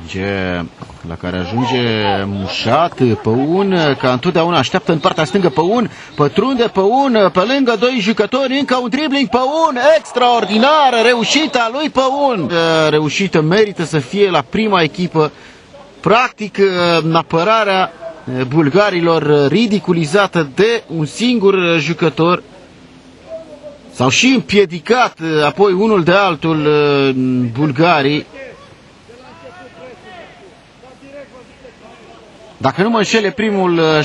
la care ajunge Mușat, Păun, ca întotdeauna așteaptă în partea stângă Păun, pătrunde Păun, pe lângă doi jucători, încă un dribbling Păun, extraordinară reușita lui Păun. Reușită, merită să fie la prima echipă, practic în apărarea bulgarilor ridiculizată de un singur jucător. S-au și împiedicat apoi unul de altul bulgarii. Dacă nu mă înșele, primul